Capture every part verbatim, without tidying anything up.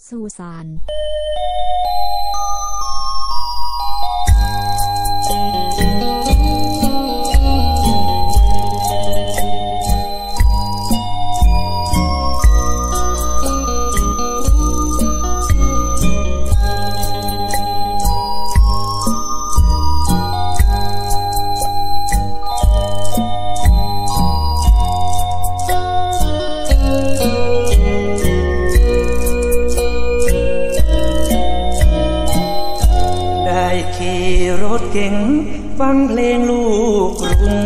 ซูซานเก่งฟังเพลงลูกกรุง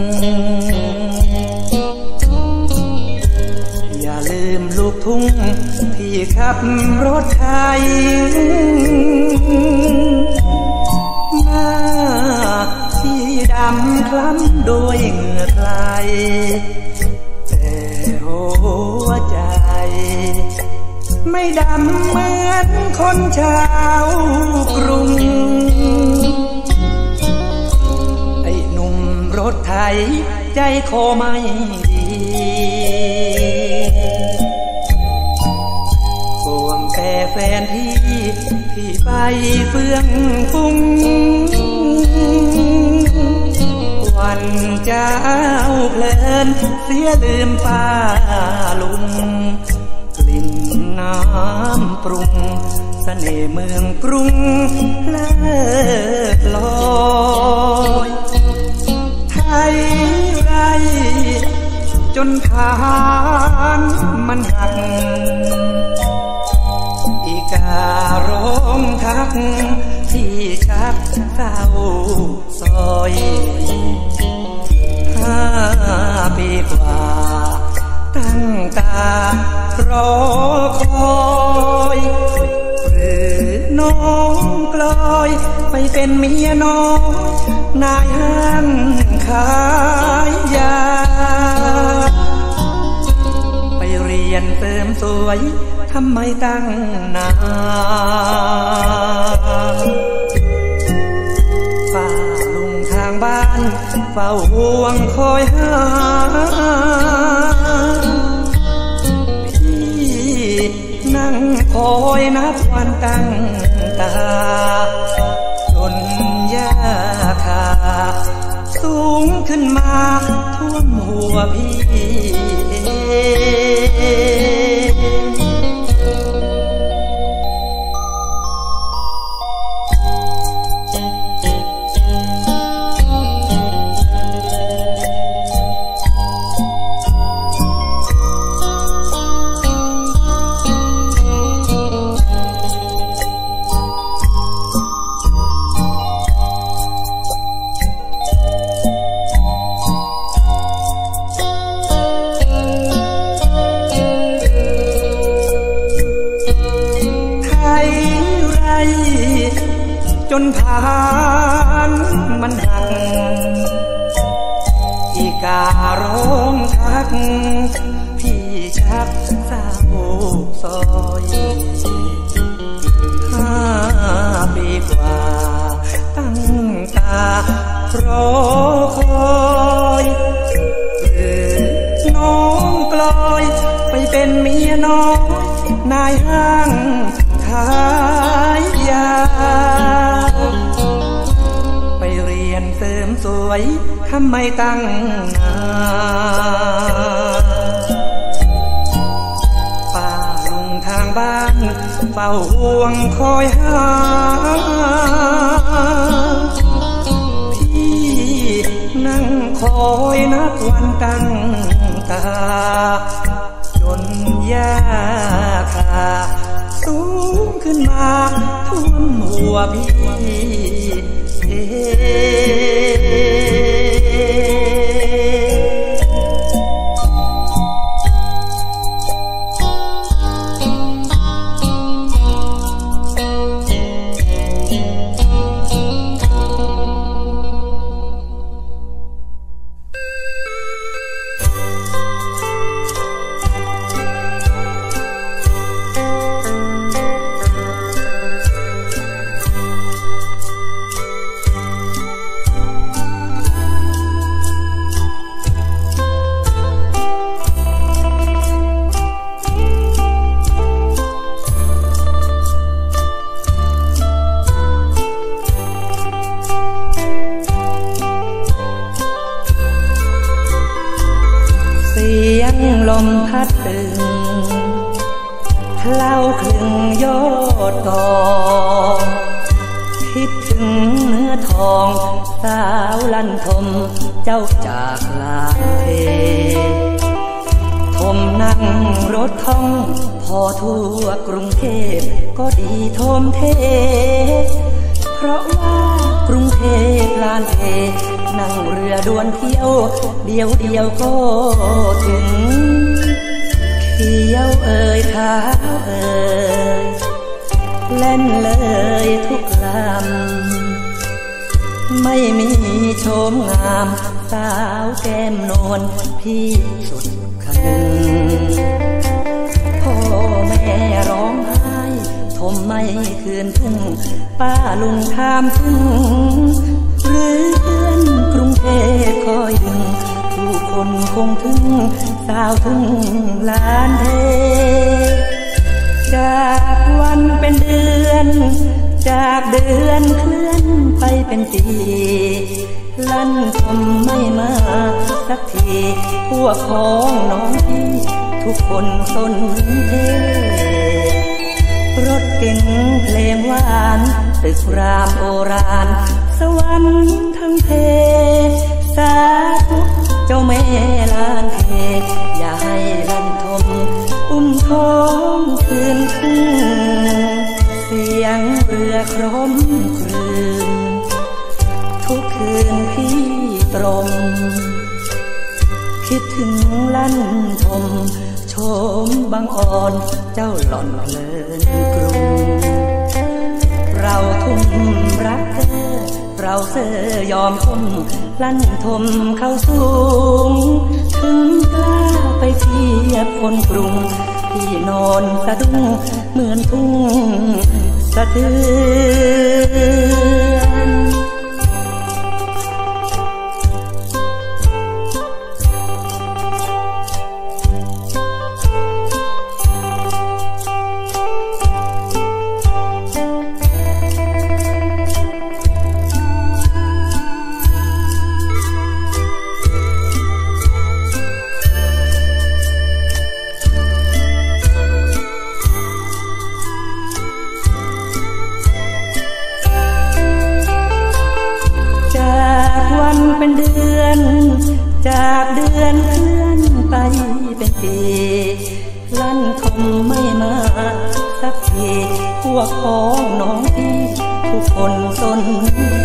อย่าลืมลูกทุ่งที่ขับรถไทยหน้าที่ดำคล้ำโดยเหงื่อใครแต่หัวใจไม่ดำเหมือนคนชาวกรุงรถไทยใจคอไม่ดีห่วงแต่แฟนพี่ที่ไปเฟื่องฟุ้งวันเจ้าเพลินเสียลืมป้าลุงกลิ่นน้ำปรุงเสน่ห์เมืองกรุงเลิศลอยไทยไรจนฐานมันหักอีการ้องทักที่ชักเศร้าซอยห้าปีกว่าตั้งตารอคอยหรือน้องกลอยไปเป็นเมียน้อยนายห้างขายยาไปเรียนเติมสวยทำไมตั้งนานป้าลุงทางบ้านเฝ้าห่วงคอยหาพี่นั่งคอยนับวันตั้งตาจนยาคาสูงขึ้นมาท่วมหัวพี่จนผ่านมันหักอีการ้องทักพี่ชักเศร้าซอยห้าปีกว่าตั้งตารอคอยหรือน้องกลอยไปเป็นเมียน้อยนายห้างขายยาไปเรียนเสริมสวยทำไมตั้งนานป้าลุงทางบ้านเฝ้าห่วงคอยหาพี่นั่งคอยนับวันตั้งตาจนยาคาสูงขึ้นมาท่วมหัวพี่เอ๊ลมพัดตึงเคล้าคลึงยอดกองคิดถึงเนื้อทองสาวลั่นทมเจ้าจากลาเททมนั่งรถท่องพอทั่วกรุงเทพก็ดีทมเทเพราะว่ากรุงเทพลานเทนั่งเรือด่วนเที่ยวเดียวเดียวก็ถึงเที่ยวเอ่ยท้าเอ่ยเล่นเลยทุกลำไม่มีโฉมงามสาวแก้มนวลพี่สุดคันพ่อแม่ร้องไห้ทมไม่คืนทุ่งป้าลุงถามถึงหรือเพื่อนกรุงเทพคอยดึงผู้คนคงถึงสาวทุ่งลานเทจากวันเป็นเดือนจากเดือนเคลื่อนไปเป็นปีลั่นทมไม่มาสักทีพวกพ้องน้องพี่ทุกคนสนเทรถเก๋งเพลงหวานตึกรามโอรานสวรรค์ทั้งเพสาธุเจ้าแม่ลานเทอย่าให้ลั่นทมอุ้มท้องคืนทุ่งเสียงเรือคร่อมครืนทุกคืนพี่ตรมคิดถึงลั่นทมโฉมบางอ่อนเจ้าหล่อนเพลินกรุงเราทุ่มรักเธอเราเสยอมทมลั่นทมเข้าสูงถึงกล้าไปเทียบคนกรุงที่นอนสะดุ้งเหมือนทุ่งสะเทือนเป็นเดือนจากเดือนเคลื่อนไปเป็นปีลั่นคงไม่มาสักทีพวกพ้องน้องพี่ทุกคนสนเท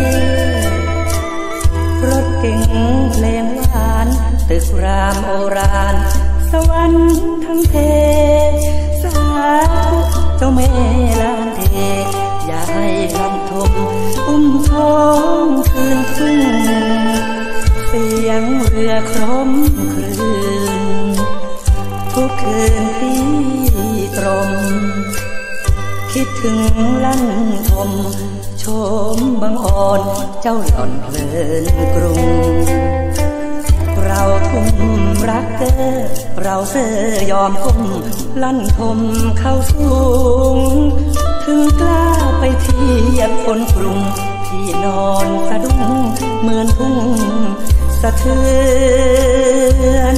รถเก๋งเพลงหวานตึกรามโอรานสวรรค์ทั้งเพสาธุเจ้าแม่ลานเทอย่าให้ลั่นทมอุ้มท้องคืนทุ่งเสียงเรือคร่อมครืนทุกคืนพี่ตรมคิดถึงลั่นทมโฉมบางอ่อนเจ้าหล่อนเพลินกรุงเราทุ่มรักเธอเราเสยอมคมลั่นทมเข้าสูงถึงกล้าไปเทียบคนกรุงที่นอนสะดุ้งเหมือนทุ่งสะเทือน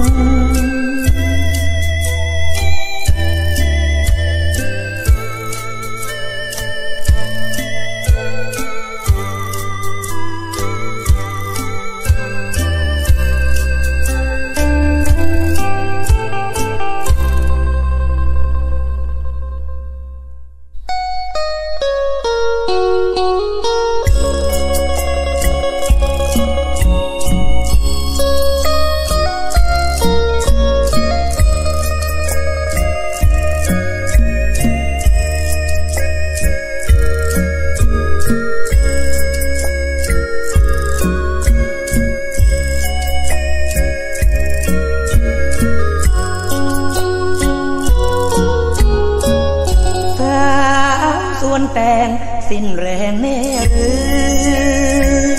แต่งสิ้นแรงแน่หรือ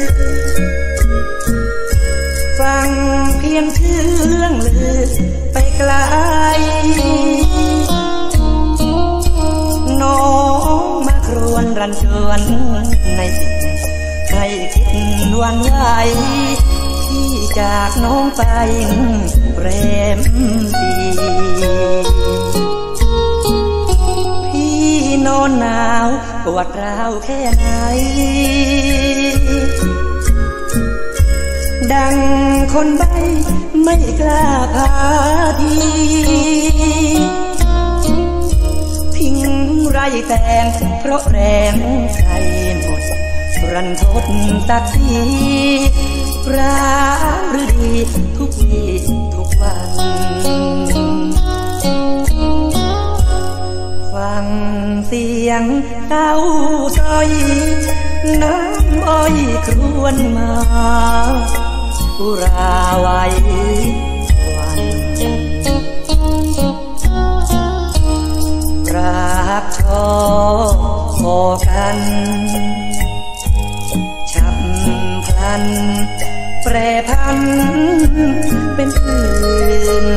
ฟังเพียงชื่อเรื่องลือไปไกลน้องมาครวญรันจวนในจิตให้คิดวันไหวที่จากน้องไปแรมปีพี่นอนหนาวปวดร้าวแค่ไหนดังคนใบ้ไม่กล้าพาทีทิ้งไรแตงเพราะแรงใจหมดรันทดตักทีร้ายหรือดีทุกวีทุกวันฟังเสียงเต้าซอยน้ำอ้อยครวนมาอุราไว้วันรักชอบพอกันฉับพลันแปรพันเป็นอื่น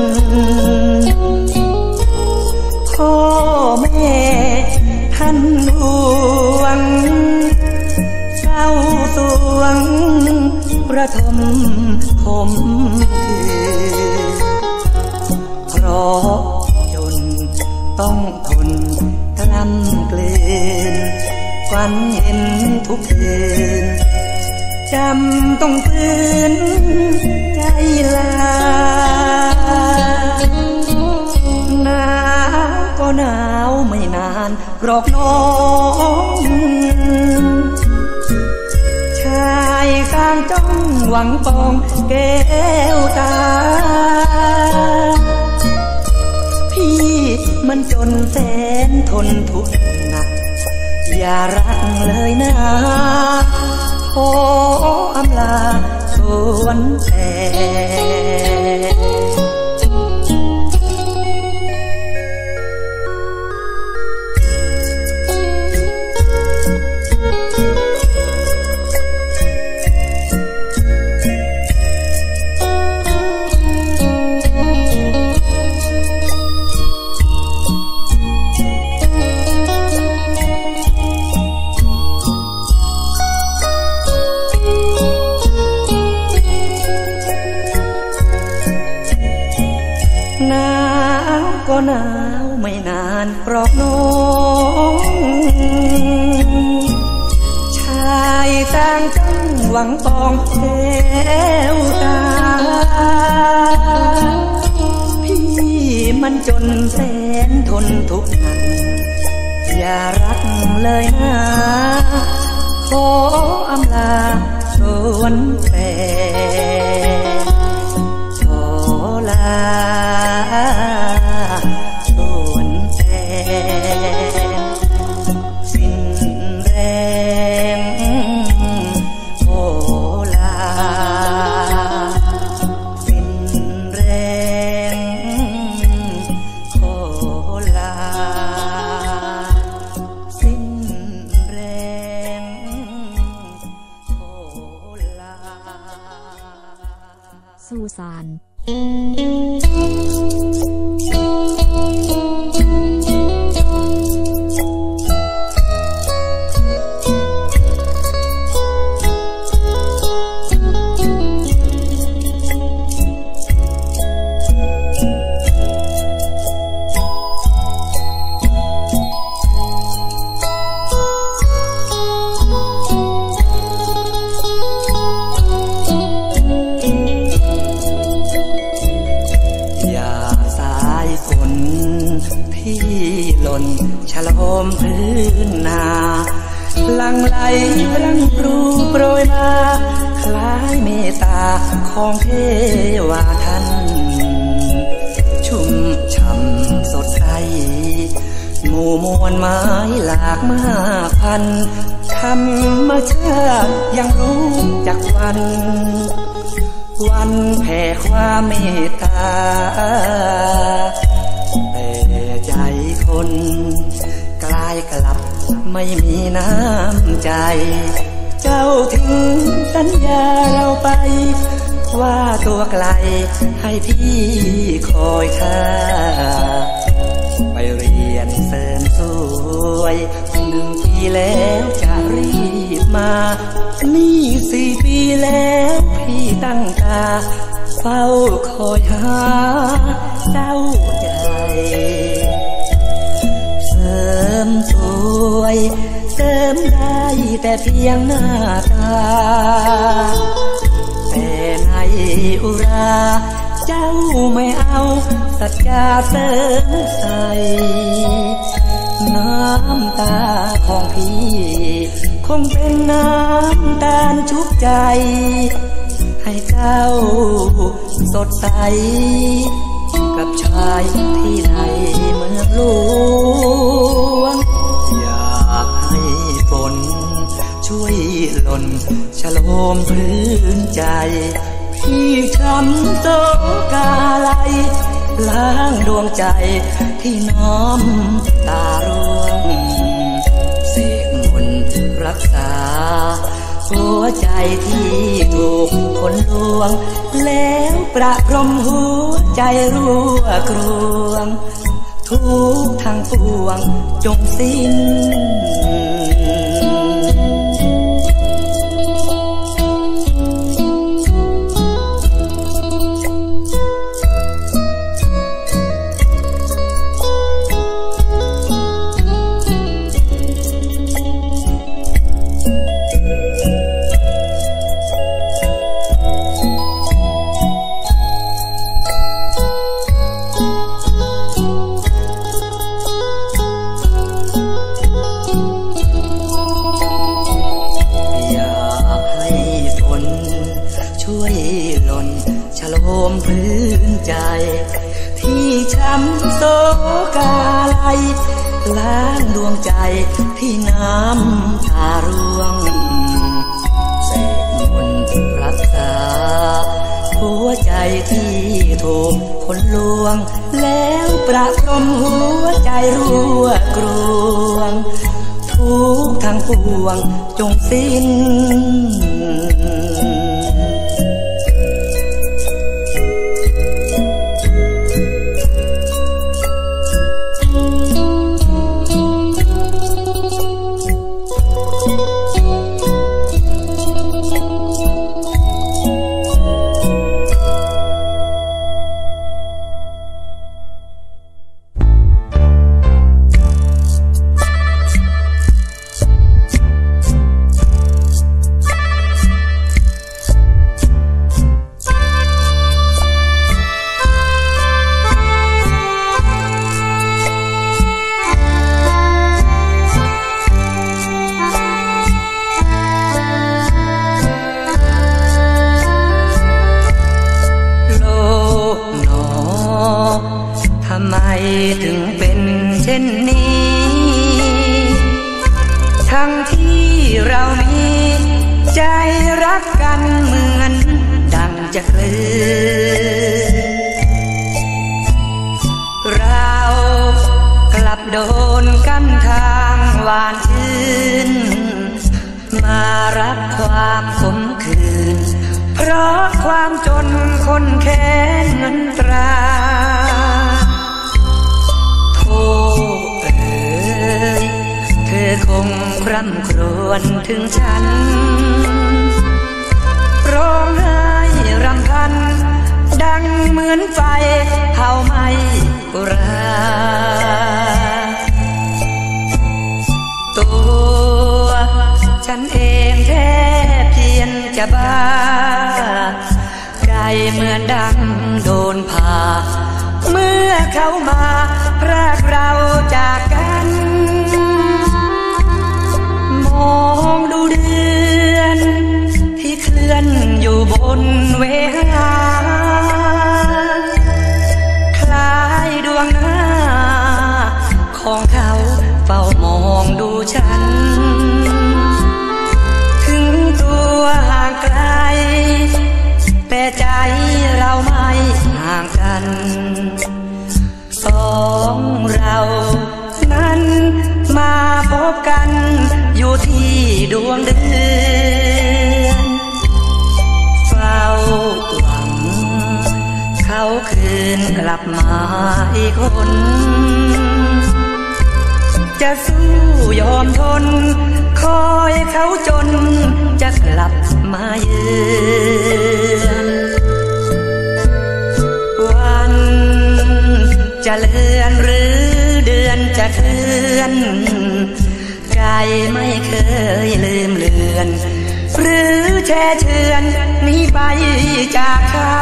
พ่อแม่ท่านห่วงเศร้าสวงประทมคมคือเพราะจนต้องทนกล้ำกลืนฝันเห็นทุกคืนจำต้องฝืนใจลาหนาวก็หนาวไม่นานหรอกน้องชายกลางจ้องหวังปองแก้วตาพี่มันจนแสนทนทุกข์หนักอย่ารักเลยนะขออำลาสวนแพหนาวไม่นานหรอกน้องชายต่างจังหวังปองแก้วตาพี่มันจนแสนทนทุกข์หนักอย่ารักเลยนะขออำลาสวนแพขอลาสิ้นแรงโอลาสิ้นแรงโอลาสิ้นแรงโอลาสุสานฉลมพื้นนาหลั่งไหลรังปรูโปรยมาคล้ายเมตตาของเทวาท่านชุ่มช่ำสดใสหมู่มวลไม้หลากมากพันธรรมชาติยังรู้จักวันวันแผ่ความเมตตาแต่ใจคนกลายกลับไม่มีน้ำใจเจ้าทิ้งสัญญาเราไปว่าตัวไกลให้พี่คอยท่าไปเรียนเสริมสวยหนึ่งปีแล้วจะรีบมานี่สี่ปีแล้วพี่ตั้งตาเฝ้าคอยหาเจ้าใจเสริมสวยเสริมได้แต่เพียงหน้าตาแต่ในอุราเจ้าไม่เอาสัจจาเสริมใส่น้ำตาของพี่คงเป็นน้ำตาลชุบใจให้เจ้าสดใสกับชายที่ในเมืองหลวงอยากให้ฝนช่วยหล่นฉโลมพื้นใจพี่ช้ำโศกาลัยล้างดวงใจที่น้อมตาร่วงเสกมนต์รักษาหัวใจที่ถูกคนลวงแล้วประพรมหัวใจรั่วกรวงทุกทางปวงจงสิ้นพื้นใจที่ช้ำโศกาลัยล้างดวงใจที่น้ำตาร่วงเสกมนต์รักษาหัวใจที่ถูกคนลวงแล้วประพรมหัวใจรั่วกรวงทุกทางปวงจงสิ้นถึงเป็นเช่นนี้ทั้งที่เรามีใจรักกันเหมือนดังจะคลื่นเรากลับโดนกันทางหวานชื่นมารักความขมขื่นเพราะความจนคนแค้นเงินตราเธอคงคร่ำครวญถึงฉันร้องไห้รำพันดังเหมือนไฟเผาไหม้อุราตัวฉันเองแทบเพียนจะบ้าใจเหมือนดังโดนผ่าเมื่อเขามาพรากเราจากกันมองดูเดือนที่เคลื่อนอยู่บนเวหาคล้ายดวงหน้าของเขาเฝ้ามองดูฉันถึงตัวห่างไกลแต่ใจเราไม่ห่างกันสองเรานั้นมาพบกันอยู่ที่ดวงเดือนเฝ้าหวังเขาคืนกลับมาอีกคนจะสู้ยอมทนคอยเขาจนจะกลับมาเยือนจะเลื่อนหรือเดือนจะเคลื่อนใจไม่เคยลืมเลือนหรือแช่เชือนหนีไปจากเขา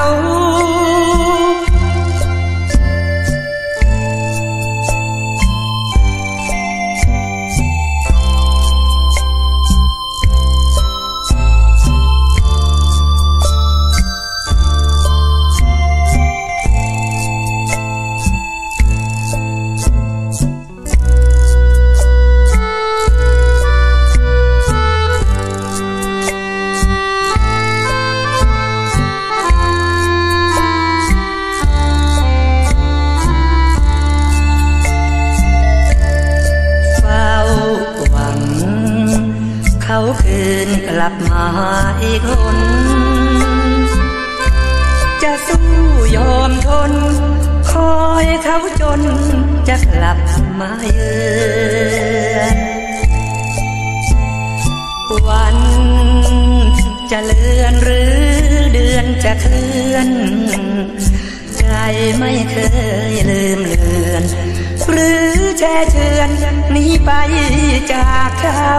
เขาคืนกลับมาอีกคนจะสู้ยอมทนคอยเขาจนจะกลับมาเยือนวันจะเลื่อนหรือเดือนจะเคลื่อนใจไม่เคยลืมเลือนหรือแช่เชือนหนีไปจากเขา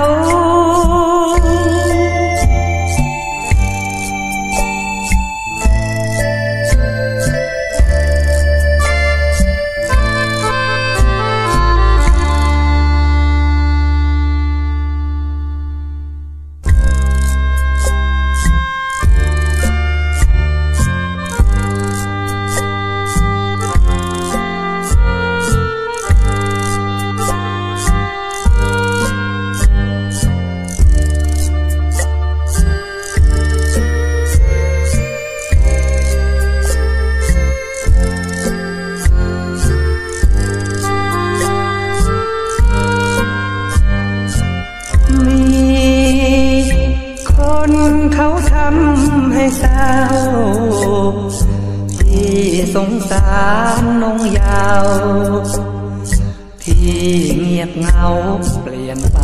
เขาทำให้เศร้าที่สงสารน้องยาวที่เงียบเหงาเปลี่ยนไป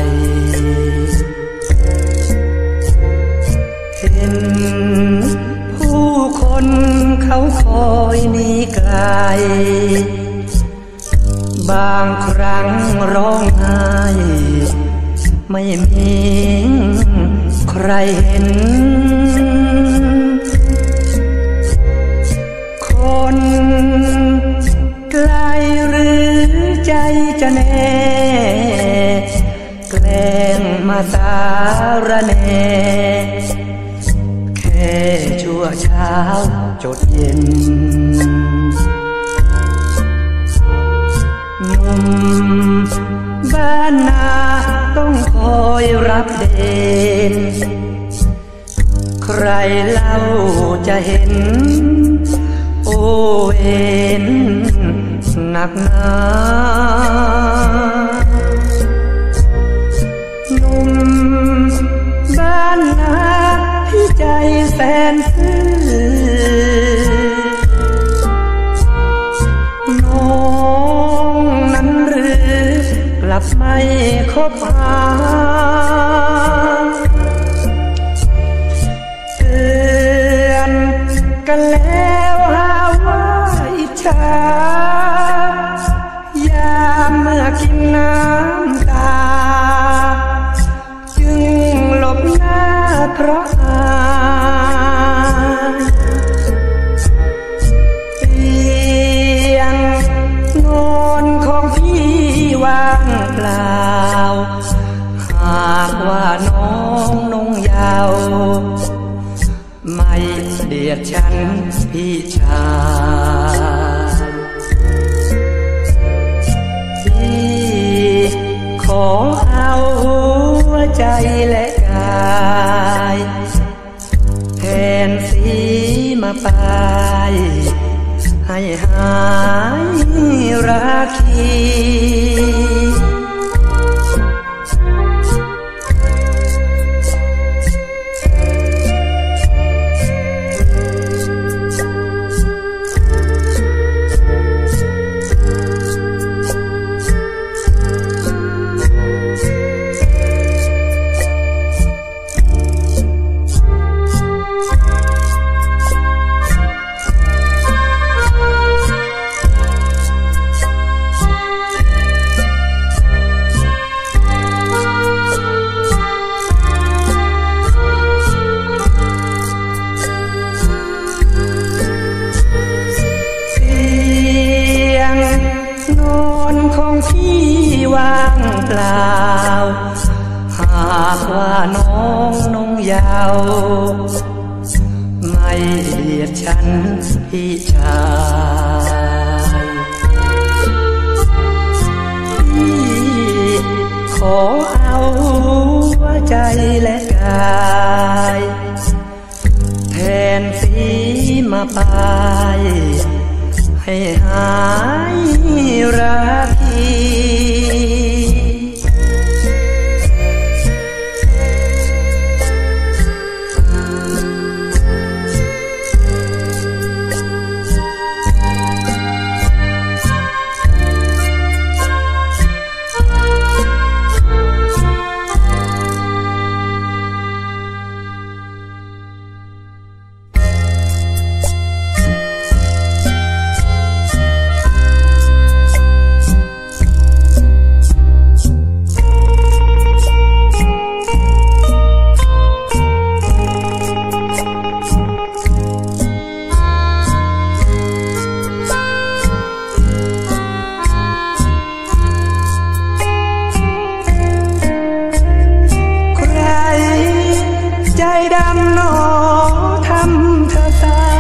เห็นผู้คนเขาคอยหนีไกลบางครั้งร้องไห้ไม่มีใครเห็นคนไกลหรือใจจะแน่แกล้งมาสารแน่แค่ชั่วเช้าจดเย็นหนุ่มบ้านนาต้องคอยรับเดนใครเล่าจะเห็นโอเอ็นหนักหนาหนุ่มบ้านนาที่ใจแสนซื่อน้องนั้นหรือกลับไม่คบหาเตือนกันแล้วหาว่าอิจฉายามเมื่อกินน้ำตาจึงหลบหน้าเพราะอายเตียงนอนของพี่ว่างเปล่าหากว่าน้องนุ่งยาวไม่เดียดฉันพี่ชายพี่ขอเอาหัวใจและกายแทนสีมาปลายให้หายราคีเปล่าหากว่าน้องน้องยาวไม่เบียดฉันพี่ชายพี่ขอเอาว่าใจและกายแทนสีมาปลายให้หายรักทีดำหนอทำเธอเศร้า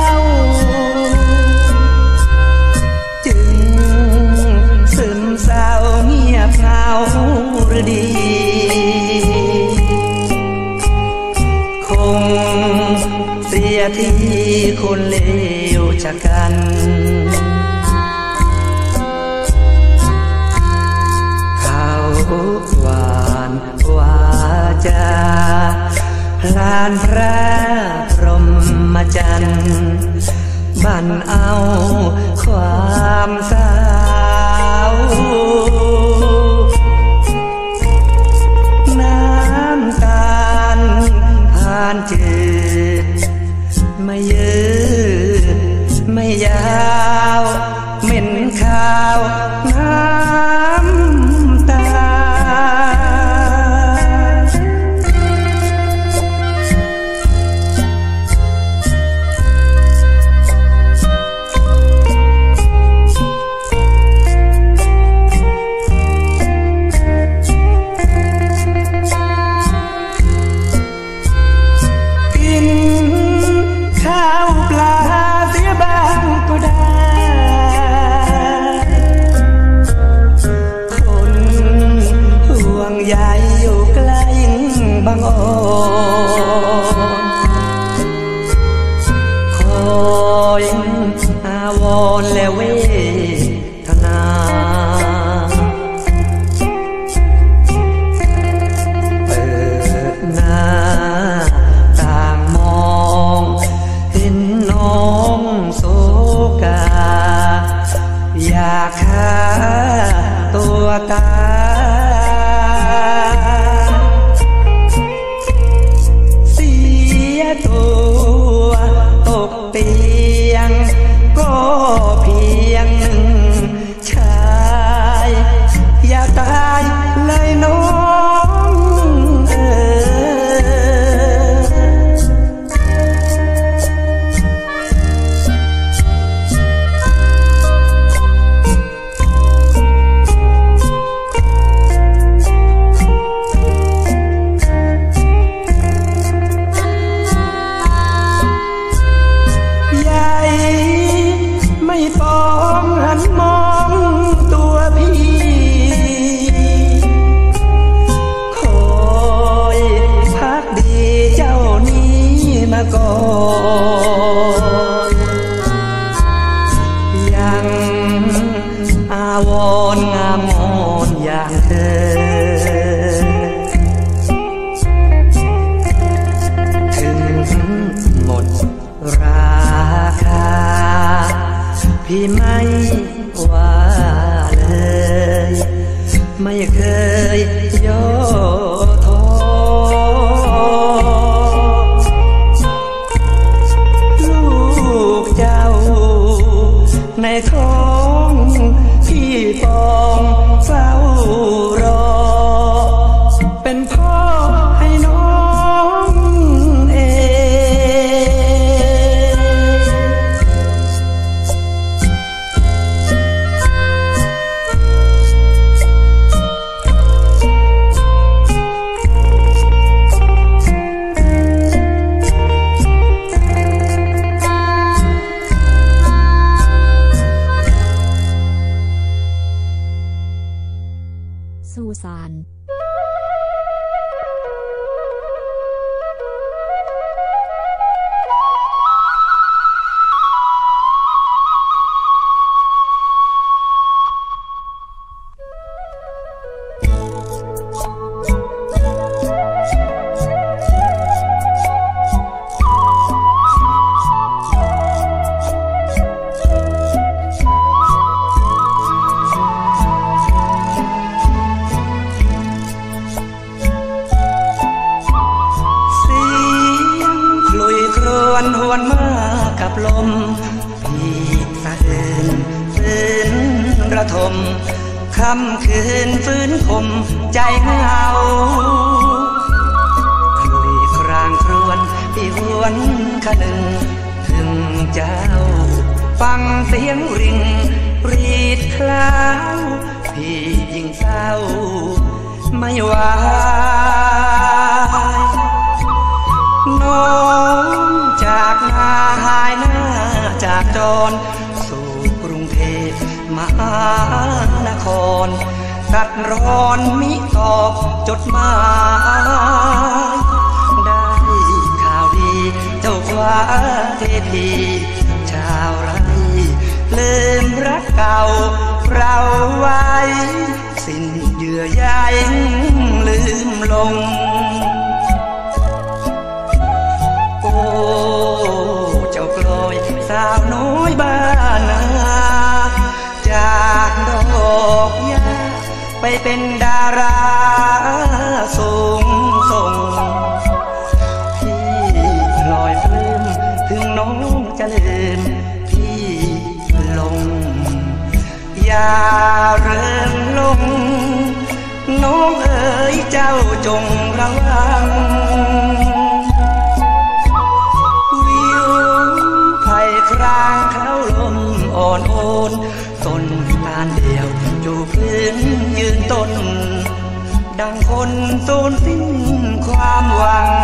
จึงซึมเศร้าเงียบเหงาหรือดีคงเสียที่คนเลวจากกันเขาหวานวาจาพลานพระพรหมจรรย์บั่นเอาความสาวน้ำตาลผ่านจืดไม่ยืดไม่ยาวเหม็นข้าวน้ำตาใหญ่อยู่ใกล้บางอ่อนคอยอาวรและเวทนาเปิดหน้าต่างมองเห็นน้องโศกาอยากฆ่าตัวตายตัวตกเตียงก็เพียงหนึ่งชายอย่าตายเลยน้องเอ๋ไม่ฟ้องหันมองตัวพี่คอยพักดีเจ้านี้มาก่อนยังอาวรณ์งามงอนอย่างเธอถึงหมดราคาพี่ไม่ว่าเลยไม่เคยย่อท้อลูกเจ้าในท้องพี่ปองเฝ้ารอเป็นพ่อให้น้องเองค่ำคืนฟื้นคมใจเหงาคลุยครางครวนที่หวนคนึงถึงเจ้าฟังเสียงริงรีดคล้าวพี่ยิ่งเศร้าไม่ไหวน้องจากนาหายหน้าจากจรสู่กรุงเทพมหานครตัดร้อนมิตอบจดหมายได้ข่าวดีเจ้าฟ้าเทพีชาวไร่ลืมรักเก่าเราไว้สิ้นเยื่อใยลืมลงโอ้เจ้ากลอยสาวน้อยบ้านนาจากดอกหญ้าไปเป็นดาราสูงส่งพี่ลอยปลื้มถึงน้องจะลืมพี่ลงอย่าเริงลงน้องเอ๋ยเจ้าจงระวังวิวไผ่ครางเขาลมอ่อนโอนต้นตาลเดียวจูบพื้นยืนต้นดังคนสูญสิ้นความหวัง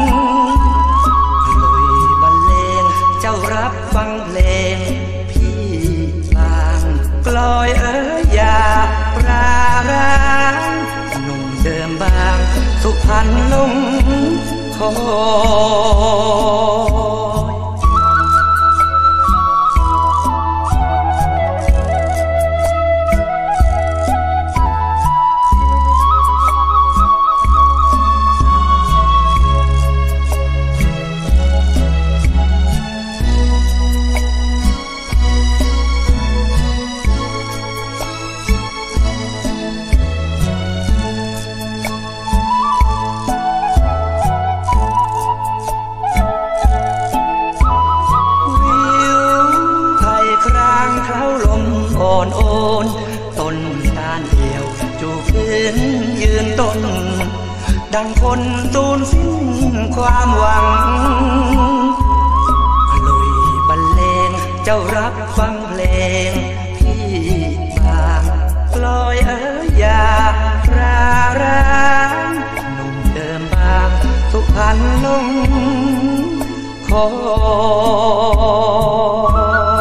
ลุยบรรเลงเจ้ารับฟังเพลงพี่บางกลอยเอ๋ยอย่าปราร้างหนุ่มเดิมบางสุพรรณลงคอยโอนต้นตาลเดียวจูบพื้นยืนต้นดังคนสูญสิ้นความหวังลุยบรรเลงเจ้ารับฟังเพลงพี่บางกลอยเอ๋ยอย่าราร้างหนุ่มเดิมบางสุพรรณลงคอย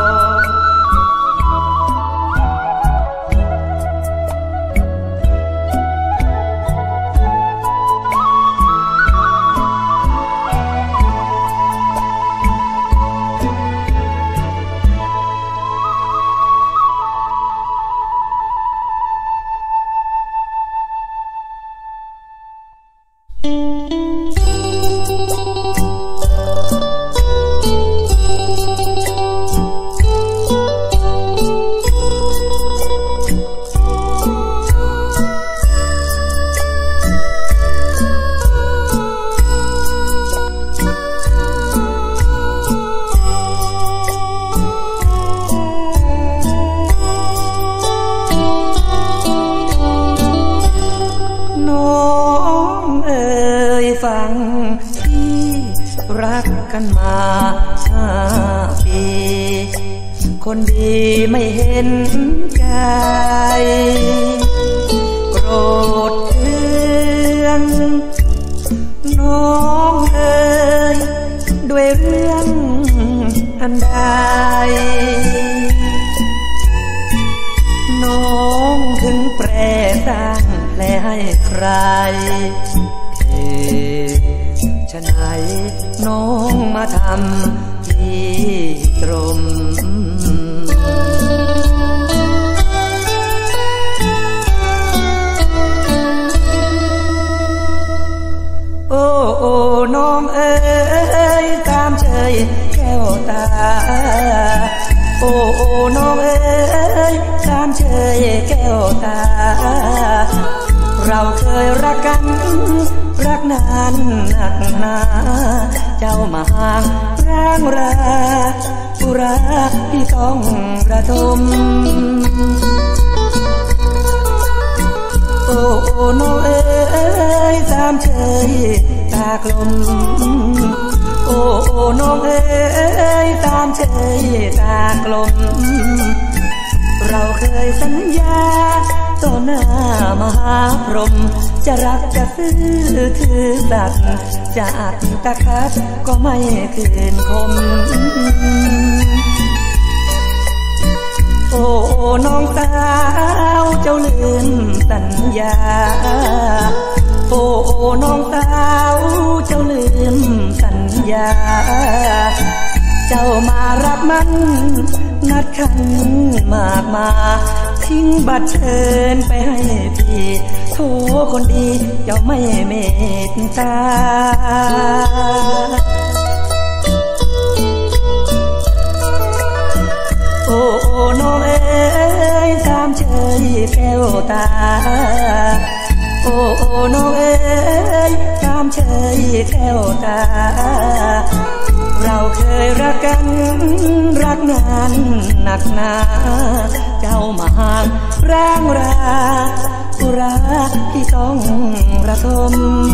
กันมาห้าปีคนดีไม่เห็นใจโกรธเคืองน้องเอ๋ยด้วยเรื่องอันใดน้องถึงแปรสร้างแผลให้ใครฉะไหนน้องมาทำที่ตรงโอ้โอ้น้องเอ๋ยตามเชยแก้วตาโอ้โอ้น้องเอ๋ยตามเชยแก้วตาเราเคยรักกันรักนานหนักหนาเจ้ามาห่างร้างราปุราที่ต้องระทมโอ้น้องเอ๋ยสามเฉยตากลมโอ้น้องเอ๋ยสามเฉยตากลมเราเคยสัญญาต่อหน้ามหาพรหมจะรักจะซื้อถือสัตย์จะอัดตะคัดก็ไม่คืนคมโอ้น้องสาวเจ้าลืมสัญญาโอ้น้องสาวเจ้าลืมสัญญาเจ้ามารับมันนัดขันมากมาทิ้งบัตรเชิญไปให้พี่โทคนดีเจ้าไม่เมตตาโอ้น้องเอ๋ยสามเฉยแก้วตาโอ้น้องเอ๋ยสามเฉยแก้วตาเราเคยรักกันรักนานหนักหนาเจ้ามาห่างร่างราอุราที่ต้องระทม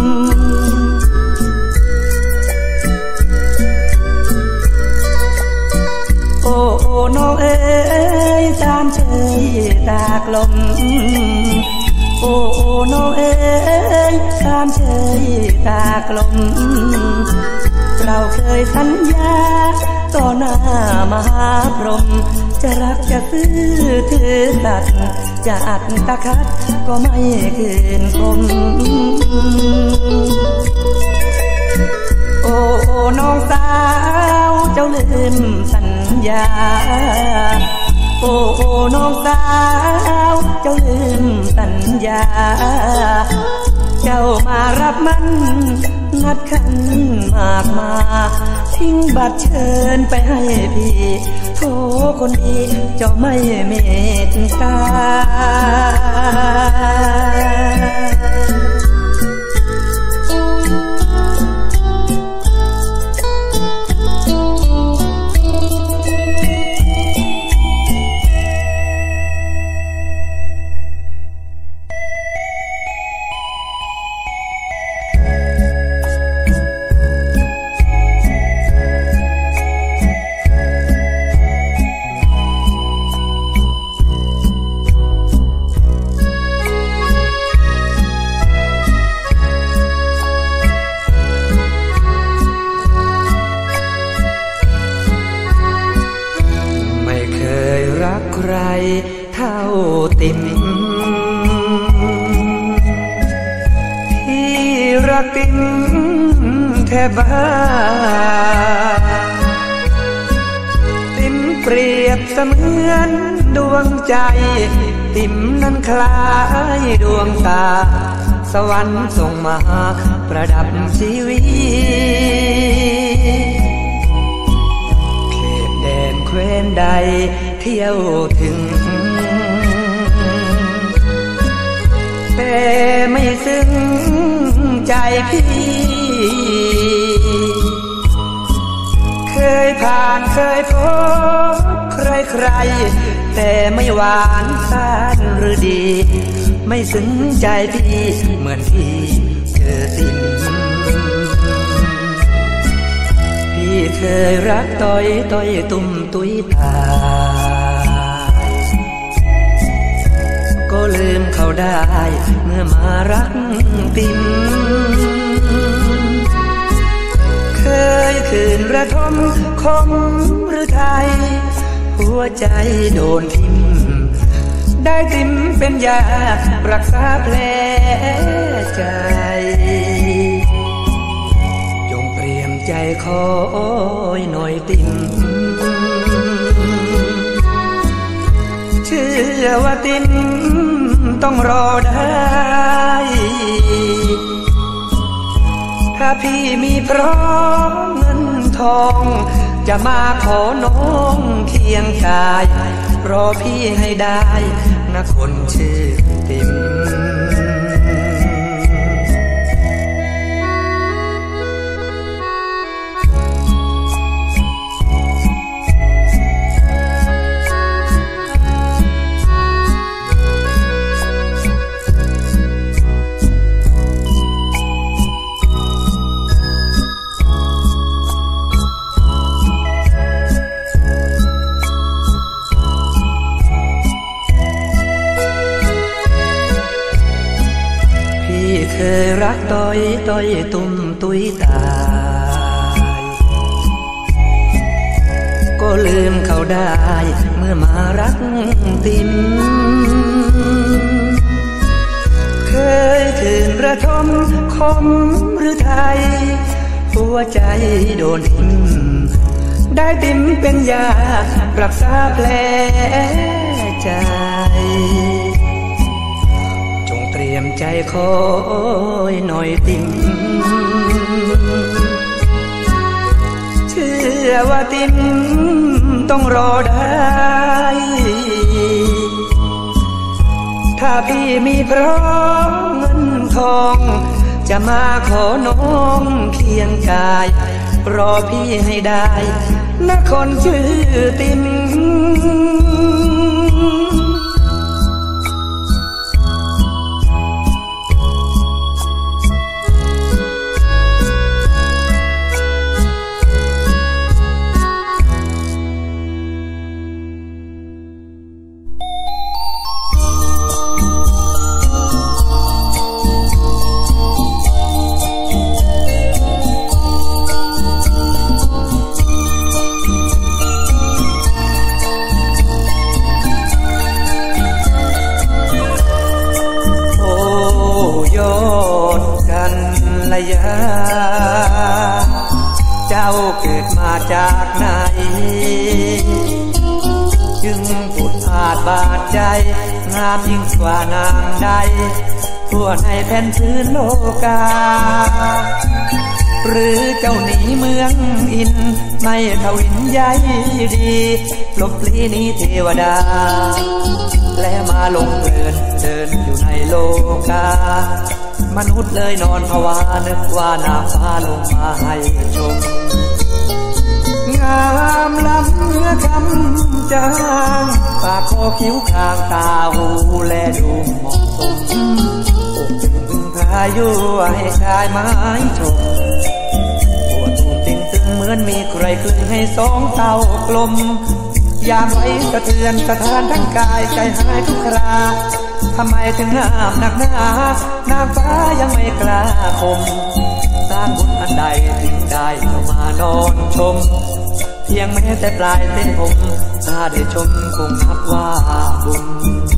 โอ้น้องเอ๋ยสามเฉยตากลมโอ้น้องเอ๋ยสามเฉยตากลมเราเคยสัญญาต่อหน้ามหาพรหมจะรักจะซื้อถือสัตย์จะอัดตะคัดก็ไม่คืนคมโอ้น้องสาวเจ้าลืมสัญญาโอ้น้องสาวเจ้าลืมสัญญาเจ้ามารับมันนัดขันมากมาทิ้งบัตรเชิญไปให้พี่โทคนดีเจ้าไม่เมตตาเท่าติ่มที่รักติ่มแทบบ้าติ่มเปรียบเสมือนดวงใจติ่มนั้นคล้ายดวงตาสวรรค์ส่งมาประดับชีวิตเขตแดนแคว้นใดเที่ยวถึงแต่ไม่ซึ้งใจพี่เคยผ่านเคยพบใครใครแต่ไม่หวานซ่านหรือดีไม่ซึ้งใจพี่เหมือนพี่เจอติ่มพี่เคยรักต้อยต้อยตุ่มตุ้ยตาก็ลืมเขาได้เมื่อมารักติ่มเคยคืนระทมคมหรือไทยหัวใจโดนทิ่มได้ติ่มเป็นยารักษาแผลใจจงเตรียมใจคอยหน่อยติ่มเชื่อว่าติ่มต้องรอได้ถ้าพี่มีพร้อมเงินทองจะมาขอน้องเคียงกายรอพี่ให้ได้นะคนชื่อติ่มต้อยตุ้มตุยตายก็ลืมเขาได้เมื่อมารักติมเคยถืนระทมคมหรือไทยหัวใจโดนทิ่มได้ติมเป็นยารักษาแผลใจจงเตรียมใจคอยหน่อยติมเชื่อว่าติมต้องรอได้ถ้าพี่มีพร้อมเงินทองจะมาขอน้องเคียงกายรอพี่ให้ได้นะคนชื่อติมเจ้าเกิดมาจากไหนจึงผุดอาจบาดใจงามยิ่งกว่านางใดทั่วในแผ่นพื้นโลกาหรือเจ้าหนีเมืองอินไม่ทวินใยดีลบลีนี้เทวดาและมาลงเดินเดินอยู่ในโลกามนุษย์เลยนอนภาวานึกว่านาฟ้าลงมาให้ชมงามล้ำเนื้อคำจางปากคอคิ้วคางตาหูแลดูเหมาะสมอกถึงพึ่งพายุให้ชายไม้ชมปวดตูมติงตึงเหมือนมีใครคลึงให้สองเต้ากลมยามไว้สะเทือนสะท้านทั้งกายใจหายทุกคราทำไมถึงงามหนักหนานางฟ้ายังไม่กล้าคมสร้างบุญอันใดถึงได้เข้ามานอนชมเพียงแม้แต่ปลายเส้นผมถ้าได้ชมคงนับว่าบุญ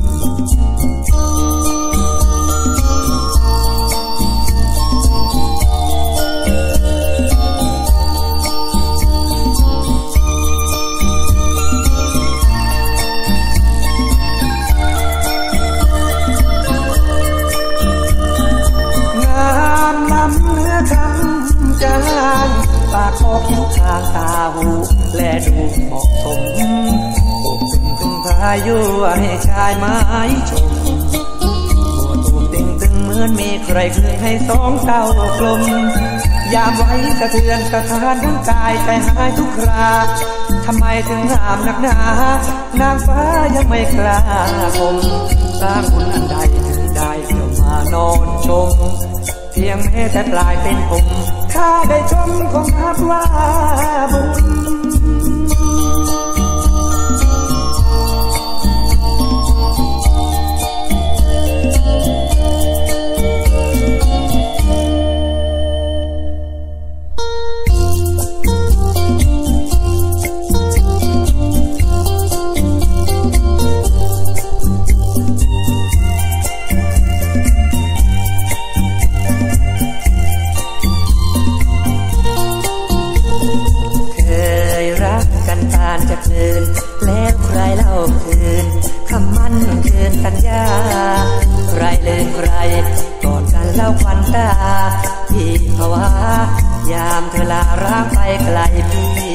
ปากคอคิ้วคางตาหูและดูเหมาะสมอกถึงพึ่งพายุให้ชายไม้ชมหัวตูมติงตึงเหมือนมีใครคลึงให้สองเต้ากลมยามไว้สะเทือนสะท้านทั้งกายใจหายทุกคราทำไมถึงงามหนักหนานางฟ้ายังไม่กล้าคมสร้างบุญอันใดถึงได้เข้ามานอนชมเพียงแม้แต่ปลายเป็นผมถ้าได้ชมคงนับว่าบุญแล้วใครเล่าคืนคำมั่นคืนสัญญาใครลืมใครกอดกันเล่าควันตาพี่ภาวายามเธอลาร้างไปไกลพี่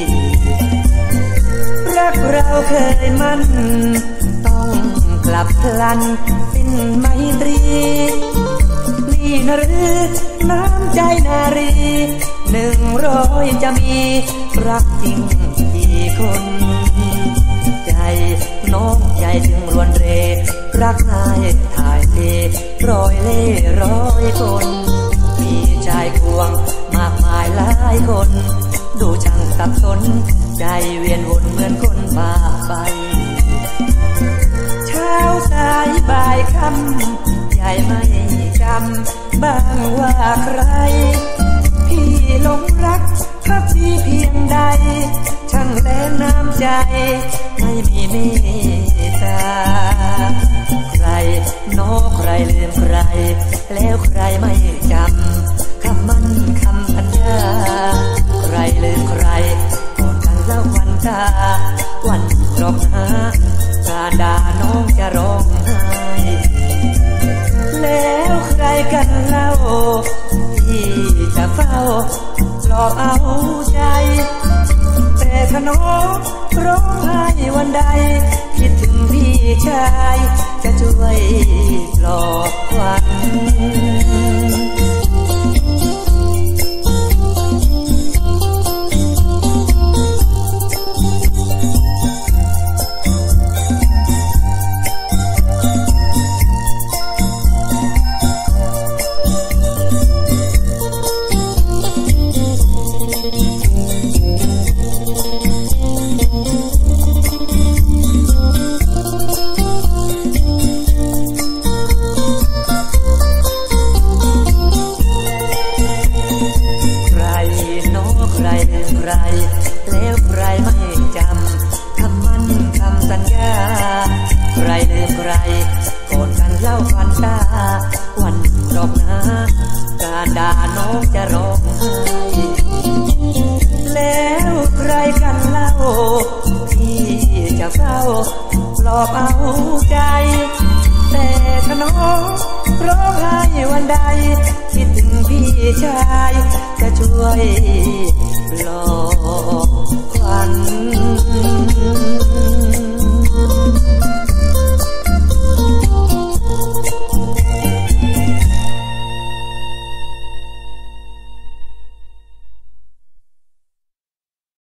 รักเราเคยมั่นต้องกลับพลันสิ้นไมตรีนี่นะหรือน้ำใจนารีหนึ่งร้อยจะมีรักจริงกี่คนใจน้องใจจึงรวนเรรักนายถ่ายเทร้อยเล่ร้อยคนมีชายควงมากมายหลายคนดูช่างสับสนใจเวียนวนเหมือนคนบ้าไปเช้าสายบ่ายค่ำใจไม่จจำบ้างว่าใครพี่หลงรักพักพี่เพียงใดช่างแลน้ำใจไม่มีเมตตาใครโน้ใครลืมใครแล้วใครไม่จำคำมั่นคำพันยาใครลืมใครก่อนกันเล่าวันตาวันรอบหาการด่าน้องจะร้องไห้แล้วใครกันเล่าที่จะเฝ้าหลอกเอาใจแต่ถ้าน้องร้องไห้วันใดคิดถึงพี่ชายจะช่วยปลอบขวัญแล้วใครไม่จำคำมั่นคำสัญญาใครลืมใครก่อนกันเล่าฟันตาวันรอบหน้าการด่าน้องจะร้องไห้แล้วใครกันเล่าที่จะเฝ้าหลอกเอาใจแต่ถ้าน้องร้องไห้วันใดคิดถึงพี่ชายจะช่วย